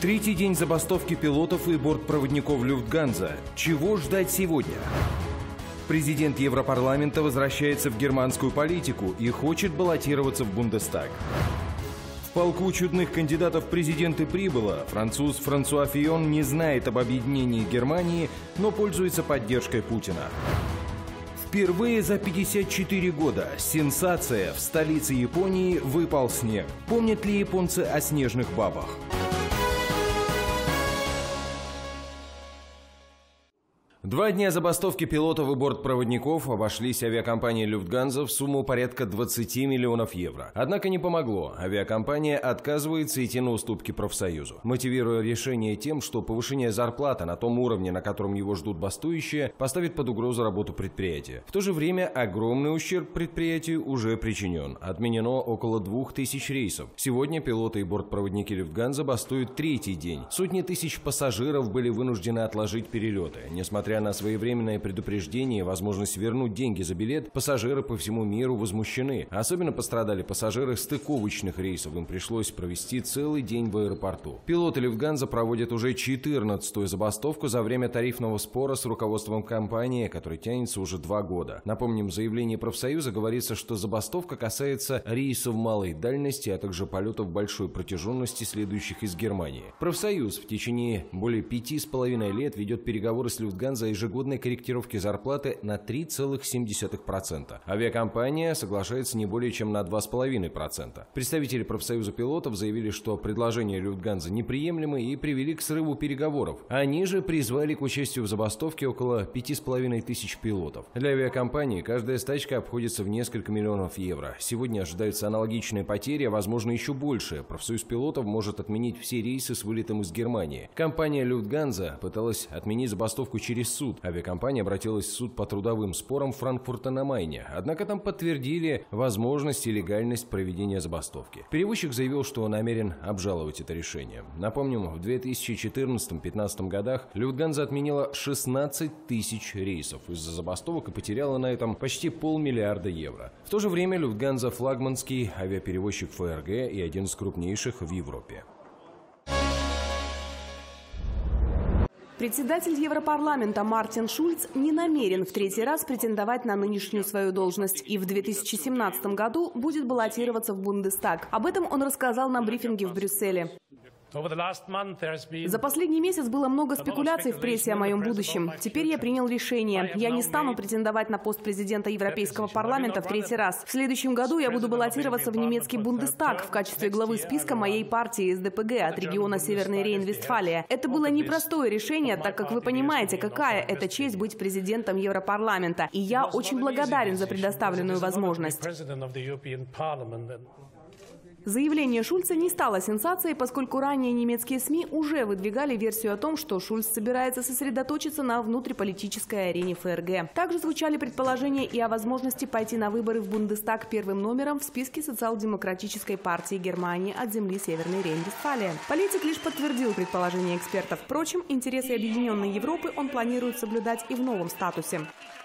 Третий день забастовки пилотов и бортпроводников Люфтганза. Чего ждать сегодня? Президент Европарламента возвращается в германскую политику и хочет баллотироваться в Бундестаг. В полку чудных кандидатов в президенты прибыло. Француз Франсуа Фийон не знает об объединении Германии, но пользуется поддержкой Путина. Впервые за 54 года сенсация: в столице Японии выпал снег. Помнят ли японцы о снежных бабах? Два дня забастовки пилотов и бортпроводников обошлись авиакомпании Люфтганза в сумму порядка 20 миллионов евро. Однако не помогло. Авиакомпания отказывается идти на уступки профсоюзу, мотивируя решение тем, что повышение зарплаты на том уровне, на котором его ждут бастующие, поставит под угрозу работу предприятия. В то же время огромный ущерб предприятию уже причинен. Отменено около 2000 рейсов. Сегодня пилоты и бортпроводники Люфтганза бастуют третий день. Сотни тысяч пассажиров были вынуждены отложить перелеты. Несмотря на своевременное предупреждение и возможность вернуть деньги за билет, пассажиры по всему миру возмущены. Особенно пострадали пассажиры стыковочных рейсов. Им пришлось провести целый день в аэропорту. Пилоты Люфтганза проводят уже 14-ю забастовку за время тарифного спора с руководством компании, который тянется уже 2 года. Напомним, в заявлении профсоюза говорится, что забастовка касается рейсов малой дальности, а также полетов большой протяженности, следующих из Германии. Профсоюз в течение более 5,5 лет ведет переговоры с Люфтганза о ежегодной корректировке зарплаты на 3,7%. Авиакомпания соглашается не более чем на 2,5%. Представители профсоюза пилотов заявили, что предложения Люфтганза неприемлемы и привели к срыву переговоров. Они же призвали к участию в забастовке около 5500 пилотов. Для авиакомпании каждая стачка обходится в несколько миллионов евро. Сегодня ожидаются аналогичные потери, а возможно еще больше. Профсоюз пилотов может отменить все рейсы с вылетом из Германии. Компания Люфтганза пыталась отменить забастовку через суд. Авиакомпания обратилась в суд по трудовым спорам Франкфурта на Майне. Однако там подтвердили возможность и легальность проведения забастовки. Перевозчик заявил, что намерен обжаловать это решение. Напомним, в 2014-2015 годах Люфтганза отменила 16 тысяч рейсов из-за забастовок и потеряла на этом почти 500 миллиарда евро. В то же время Люфтганза — флагманский авиаперевозчик ФРГ и один из крупнейших в Европе. Председатель Европарламента Мартин Шульц не намерен в третий раз претендовать на нынешнюю свою должность и в 2017 году будет баллотироваться в Бундестаг. Об этом он рассказал на брифинге в Брюсселе. За последний месяц было много спекуляций в прессе о моем будущем. Теперь я принял решение. Я не стану претендовать на пост президента Европейского парламента в третий раз. В следующем году я буду баллотироваться в немецкий Бундестаг в качестве главы списка моей партии СДПГ от региона Северный Рейн-Вестфалия. Это было непростое решение, так как вы понимаете, какая это честь быть президентом Европарламента. И я очень благодарен за предоставленную возможность. Заявление Шульца не стало сенсацией, поскольку ранее немецкие СМИ уже выдвигали версию о том, что Шульц собирается сосредоточиться на внутриполитической арене ФРГ. Также звучали предположения и о возможности пойти на выборы в Бундестаг первым номером в списке социал-демократической партии Германии от земли Северный Рейн-Вестфалия. Политик лишь подтвердил предположения экспертов. Впрочем, интересы Объединенной Европы он планирует соблюдать и в новом статусе.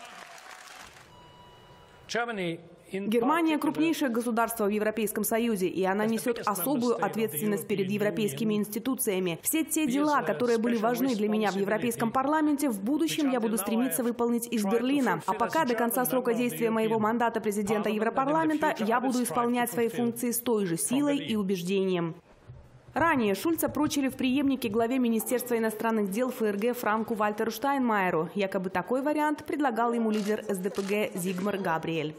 Германия – крупнейшее государство в Европейском Союзе, и она несет особую ответственность перед европейскими институциями. Все те дела, которые были важны для меня в Европейском парламенте, в будущем я буду стремиться выполнить из Берлина. А пока до конца срока действия моего мандата президента Европарламента я буду исполнять свои функции с той же силой и убеждением. Ранее Шульца прочили в преемнике главе Министерства иностранных дел ФРГ Франку Вальтеру Штайнмайеру. Якобы такой вариант предлагал ему лидер СДПГ Зигмар Габриэль.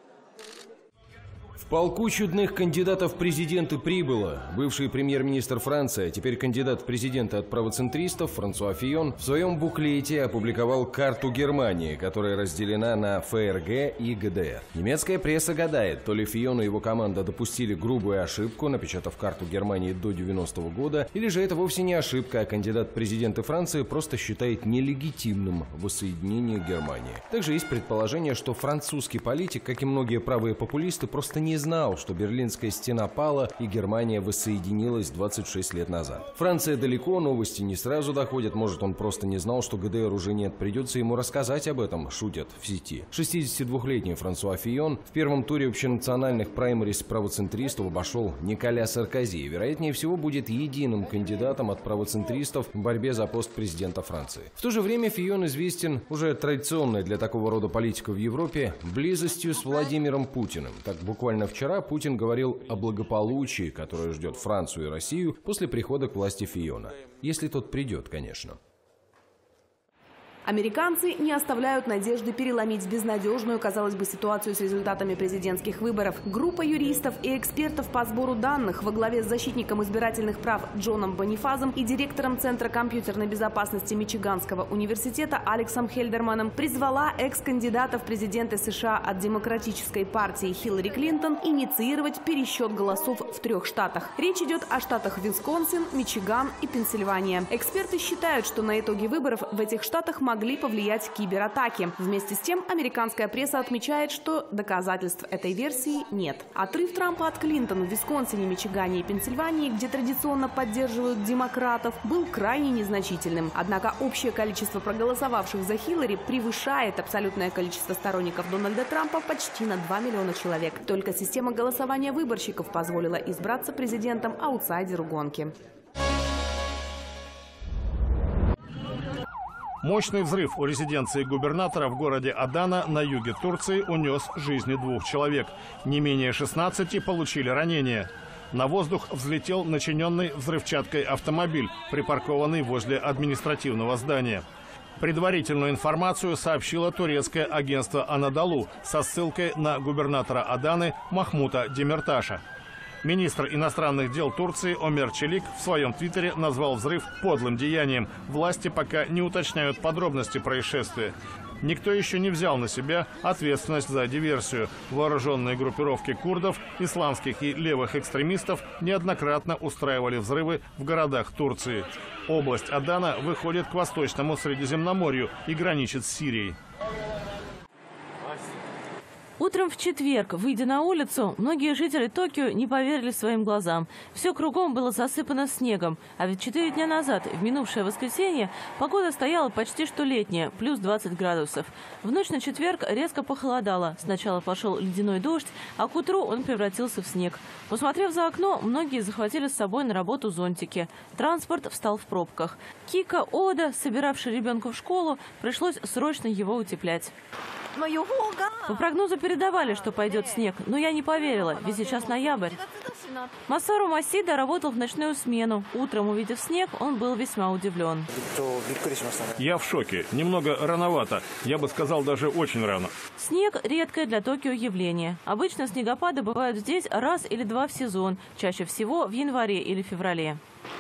В полку чудных кандидатов в президенты прибыло. Бывший премьер-министр Франции, а теперь кандидат в президенты от правоцентристов Франсуа Фийон в своем буклете опубликовал карту Германии, которая разделена на ФРГ и ГДР. Немецкая пресса гадает, то ли Фийон и его команда допустили грубую ошибку, напечатав карту Германии до 90-го года, или же это вовсе не ошибка, а кандидат в президенты Франции просто считает нелегитимным воссоединение Германии. Также есть предположение, что французский политик, как и многие правые популисты, просто не не знал, что Берлинская стена пала и Германия воссоединилась 26 лет назад. Франция далеко, новости не сразу доходят. Может, он просто не знал, что ГДР уже нет. Придется ему рассказать об этом, шутят в сети. 62-летний Франсуа Фийон в первом туре общенациональных праймериз правоцентристов обошел Николя Саркози. Вероятнее всего, будет единым кандидатом от правоцентристов в борьбе за пост президента Франции. В то же время Фийон известен уже традиционной для такого рода политика в Европе близостью с Владимиром Путиным. Так, буквально вчера Путин говорил о благополучии, которое ждет Францию и Россию после прихода к власти Фийона. Если тот придет, конечно. Американцы не оставляют надежды переломить безнадежную, казалось бы, ситуацию с результатами президентских выборов. Группа юристов и экспертов по сбору данных во главе с защитником избирательных прав Джоном Бонифазом и директором Центра компьютерной безопасности Мичиганского университета Алексом Хельдерманом призвала экс-кандидата в президенты США от Демократической партии Хиллари Клинтон инициировать пересчет голосов в 3 штатах. Речь идет о штатах Висконсин, Мичиган и Пенсильвания. Эксперты считают, что на итоги выборов в этих штатах могли повлиять кибератаки. Вместе с тем, американская пресса отмечает, что доказательств этой версии нет. Отрыв Трампа от Клинтон в Висконсине, Мичигане и Пенсильвании, где традиционно поддерживают демократов, был крайне незначительным. Однако общее количество проголосовавших за Хиллари превышает абсолютное количество сторонников Дональда Трампа почти на 2 миллиона человек. Только система голосования выборщиков позволила избраться президентом аутсайдеру гонки. Мощный взрыв у резиденции губернатора в городе Адана на юге Турции унес жизни 2 человек. Не менее 16 получили ранения. На воздух взлетел начиненный взрывчаткой автомобиль, припаркованный возле административного здания. Предварительную информацию сообщило турецкое агентство «Анадолу» со ссылкой на губернатора Аданы Махмута Демирташа. Министр иностранных дел Турции Омер Челик в своем твиттере назвал взрыв подлым деянием. Власти пока не уточняют подробности происшествия. Никто еще не взял на себя ответственность за диверсию. Вооруженные группировки курдов, исламских и левых экстремистов неоднократно устраивали взрывы в городах Турции. Область Адана выходит к Восточному Средиземноморью и граничит с Сирией. Утром в четверг, выйдя на улицу, многие жители Токио не поверили своим глазам. Все кругом было засыпано снегом. А ведь 4 дня назад, в минувшее воскресенье, погода стояла почти что летняя, плюс 20 градусов. В ночь на четверг резко похолодало. Сначала пошел ледяной дождь, а к утру он превратился в снег. Посмотрев за окно, многие захватили с собой на работу зонтики. Транспорт встал в пробках. Кика Ода, собиравший ребенка в школу, пришлось срочно его утеплять. По прогнозу передавали, что пойдет снег, но я не поверила, ведь сейчас ноябрь. Масару Масида работал в ночную смену. Утром, увидев снег, он был весьма удивлен. Я в шоке. Немного рановато. Я бы сказал, даже очень рано. Снег – редкое для Токио явление. Обычно снегопады бывают здесь раз или 2 в сезон, чаще всего в январе или феврале.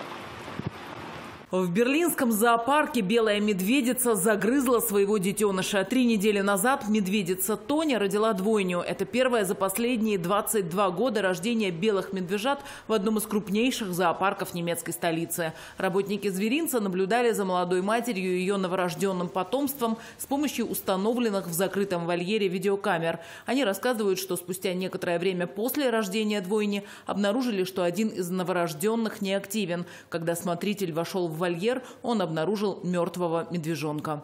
В берлинском зоопарке белая медведица загрызла своего детеныша. 3 недели назад медведица Тоня родила двойню. Это первое за последние 22 года рождение белых медвежат в одном из крупнейших зоопарков немецкой столицы. Работники зверинца наблюдали за молодой матерью и ее новорожденным потомством с помощью установленных в закрытом вольере видеокамер. Они рассказывают, что спустя некоторое время после рождения двойни обнаружили, что один из новорожденных неактивен. Когда смотритель вошел в вольер, он обнаружил мертвого медвежонка.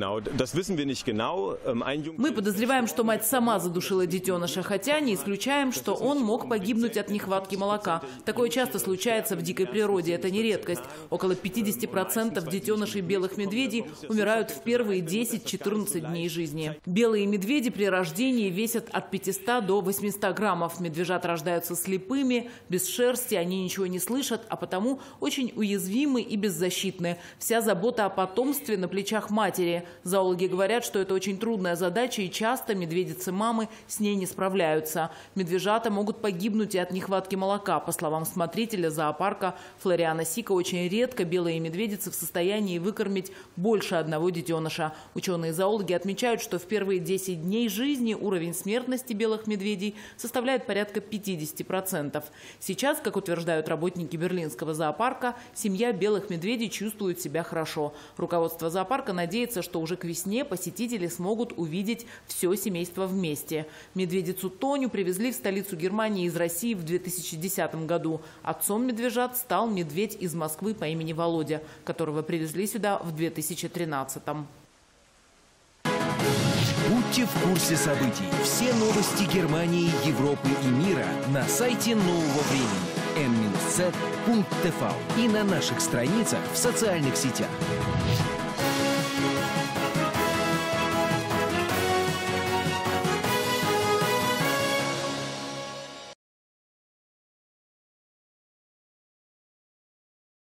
Мы подозреваем, что мать сама задушила детеныша, хотя не исключаем, что он мог погибнуть от нехватки молока. Такое часто случается в дикой природе, это не редкость. Около 50% детенышей белых медведей умирают в первые 10-14 дней жизни. Белые медведи при рождении весят от 500 до 800 граммов. Медвежата рождаются слепыми, без шерсти, они ничего не слышат, а потому очень уязвимы и беззащитны. Вся забота о потомстве на плечах матери. Зоологи говорят, что это очень трудная задача, и часто медведицы-мамы с ней не справляются. Медвежата могут погибнуть и от нехватки молока. По словам смотрителя зоопарка Флориана Сика, очень редко белые медведицы в состоянии выкормить больше одного детеныша. Ученые-зоологи отмечают, что в первые 10 дней жизни уровень смертности белых медведей составляет порядка 50%. Сейчас, как утверждают работники берлинского зоопарка, семья белых медведей медведи чувствуют себя хорошо. Руководство зоопарка надеется, что уже к весне посетители смогут увидеть все семейство вместе. Медведицу Тоню привезли в столицу Германии из России в 2010 году. Отцом медвежат стал медведь из Москвы по имени Володя, которого привезли сюда в 2013. Будьте в курсе событий. Все новости Германии, Европы и мира на сайте Нового времени n-z.tv и на наших страницах в социальных сетях.